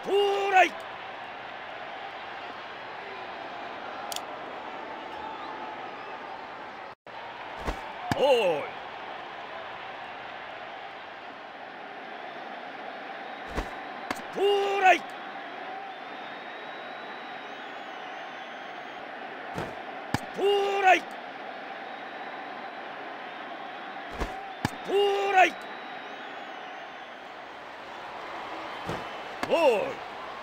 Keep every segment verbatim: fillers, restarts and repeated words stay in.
到来おい到来到来到来おい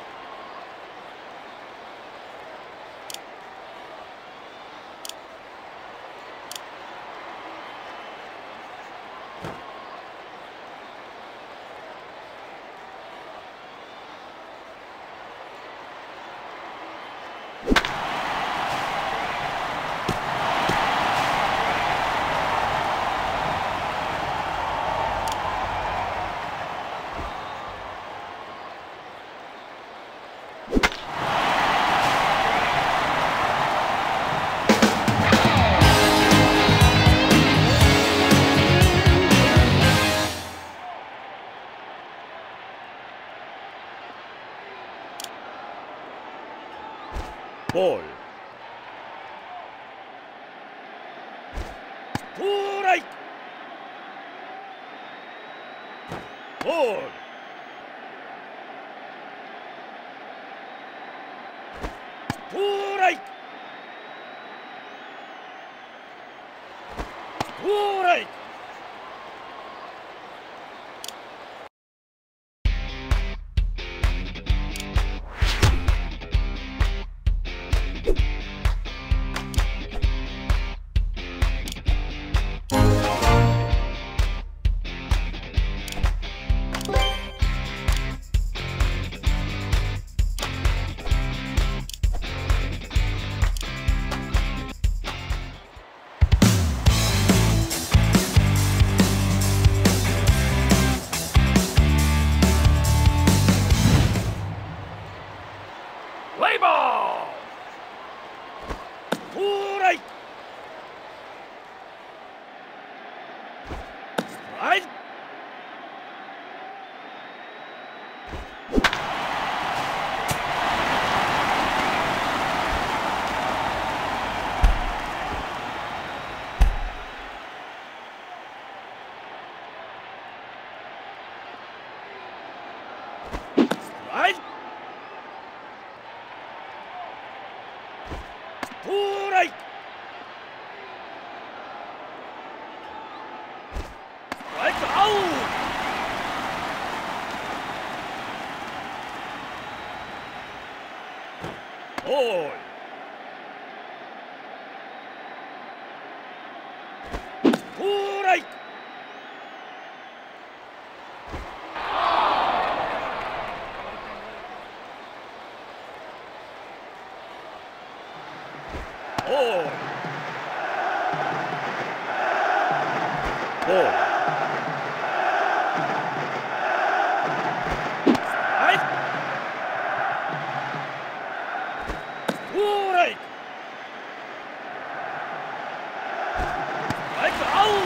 ボール到来ボール到来到来ワイボー到来はいはい到来ライトアウトおい到来おいおいはい到来ライトアウ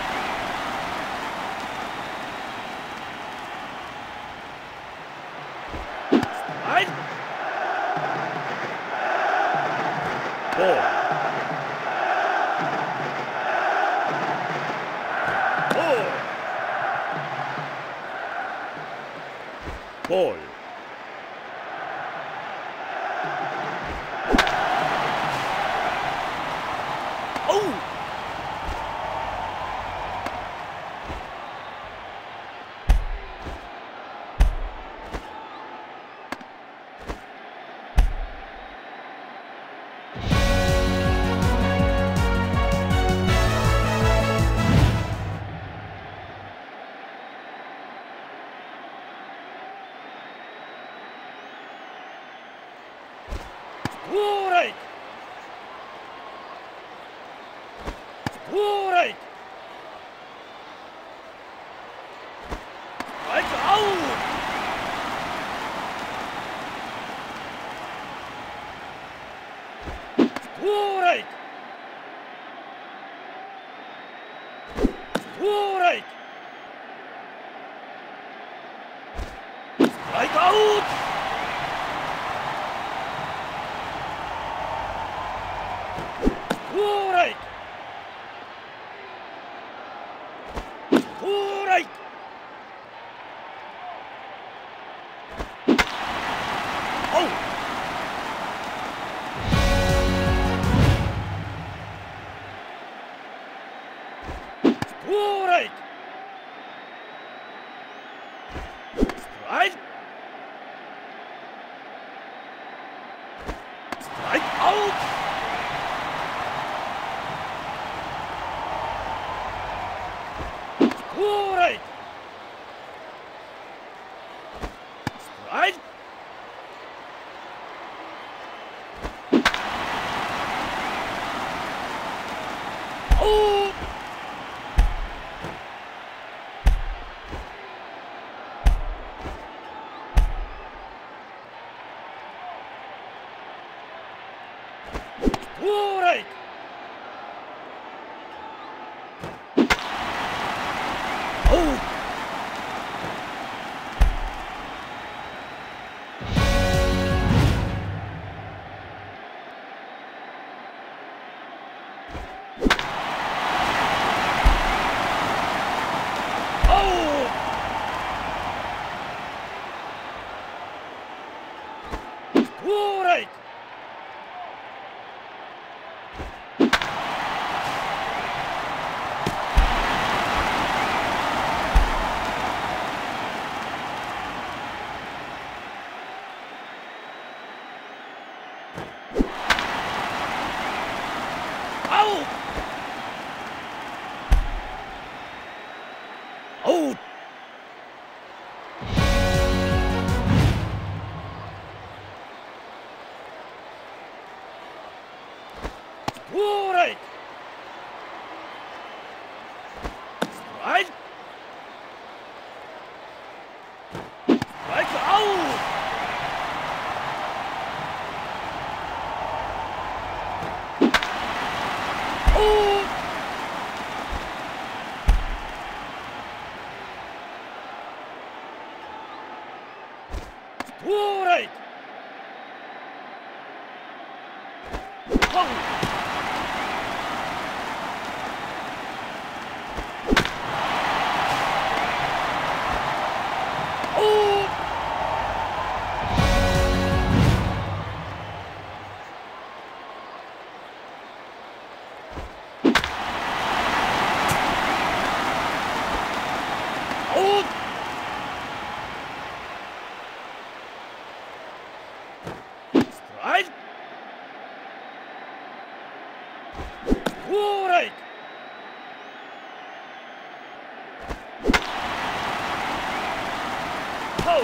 トはいボールボールおう到来到来ライトアウト到来到来ライトアウト Oh! Strike! Strike! Strike out! Strike! Strike! Oh! Strike! Oh! Oh! Strike! Out! Out! Strike! Strike! Strike out! Oh! Strike! Oh! Oh! Oh! Strike! Strike! Oh!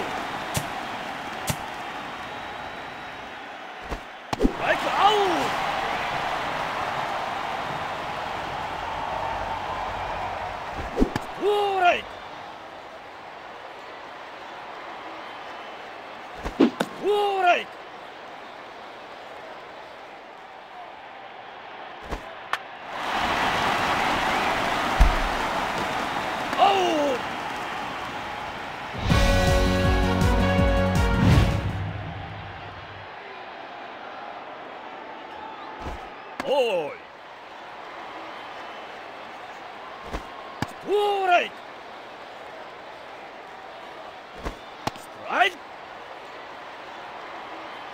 Strike out! Strike! Strike! Oh! Boy! Strike! Strike!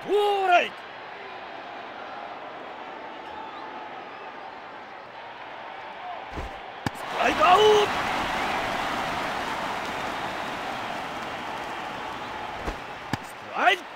ストライクストライクアウトストライク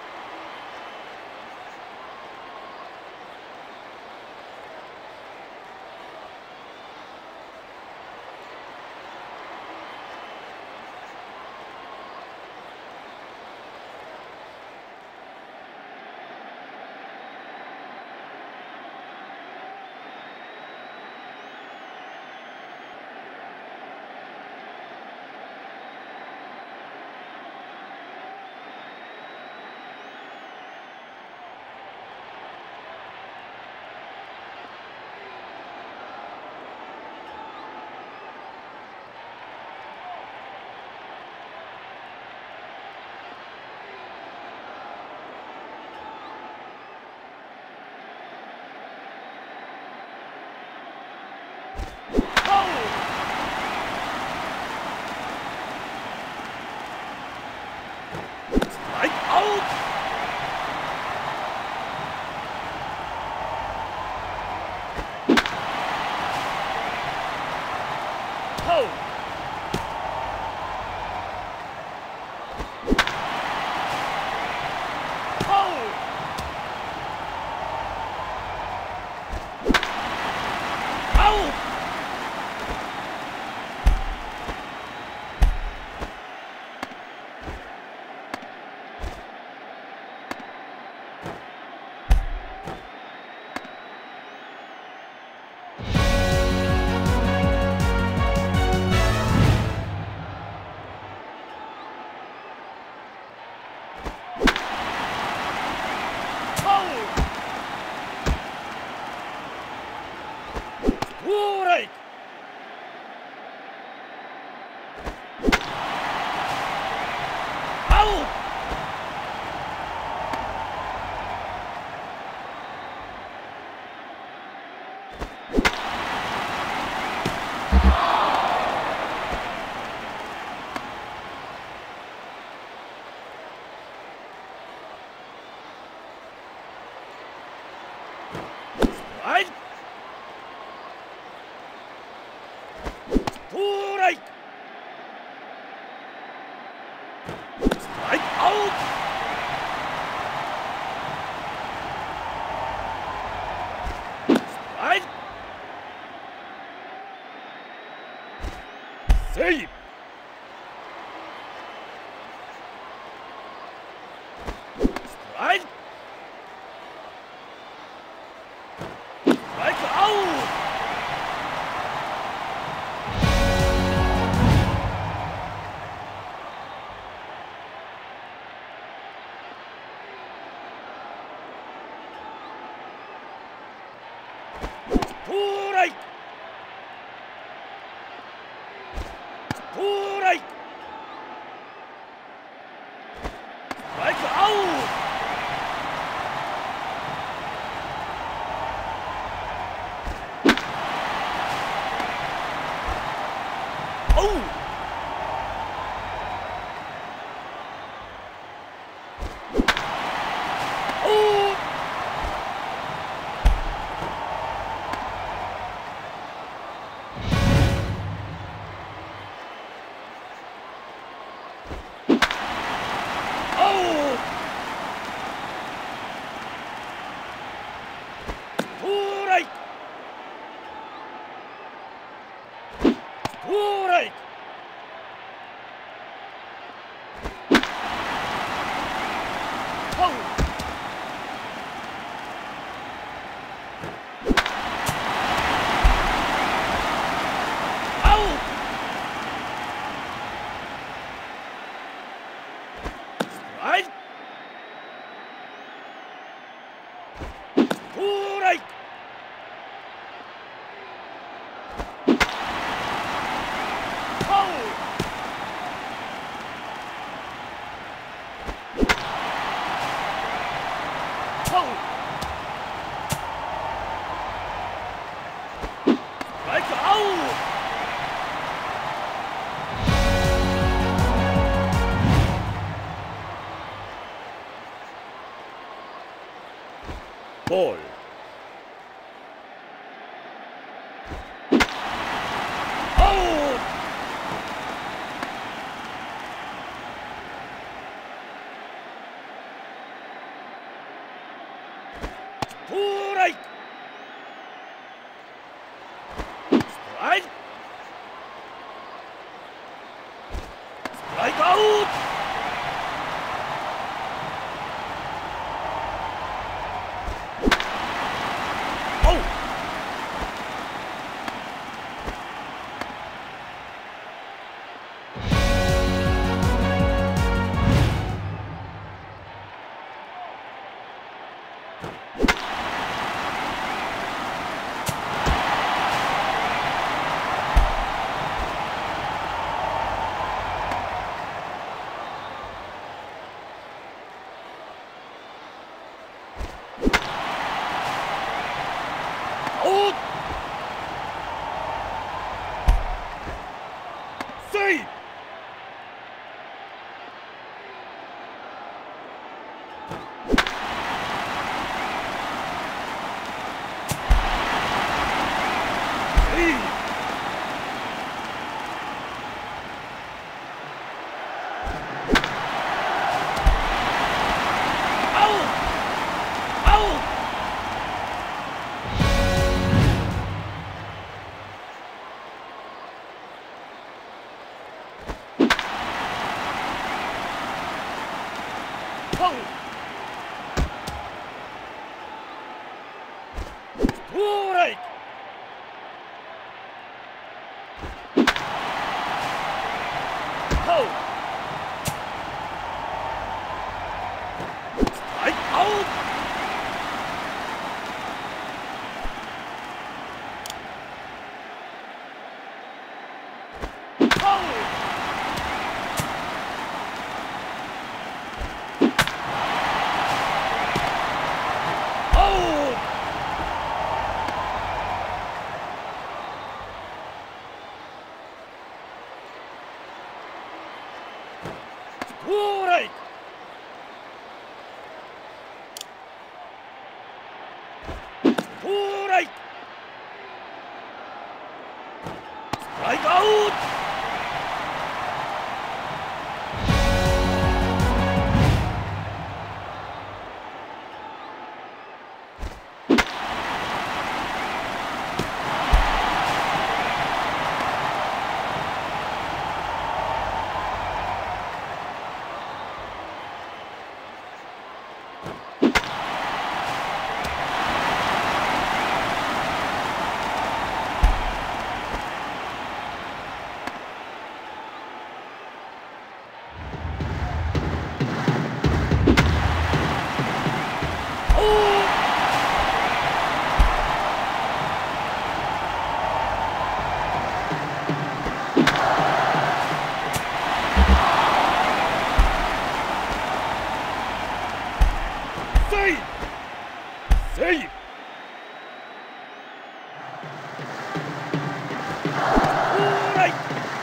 セイブストライクストライクアウトストライクストライクストライクアウトおう Ball. Out. Strike. Strike. Strike out. Oh. Out. Save. Save. Out. Out. Oh. Strike. Oh. Strike out. Oh. Oh. Strike. Strike. Strike out. Save! Save! Alright!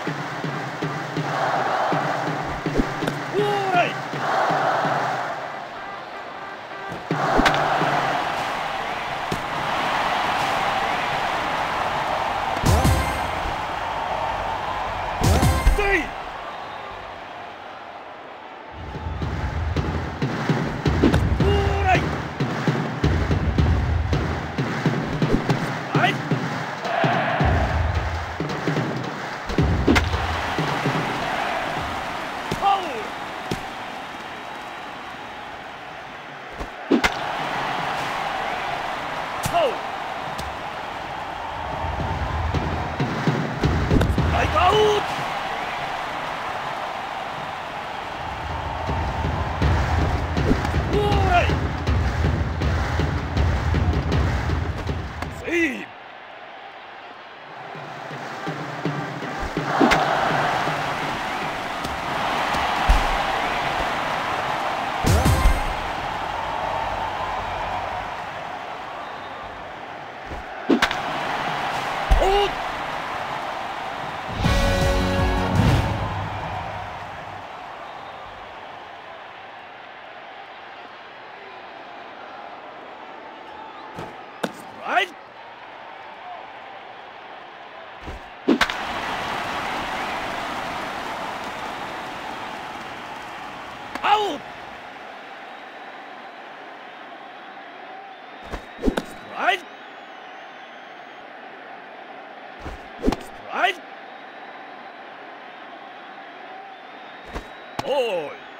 Alright! Save! Alright! アウトストライクストライクボール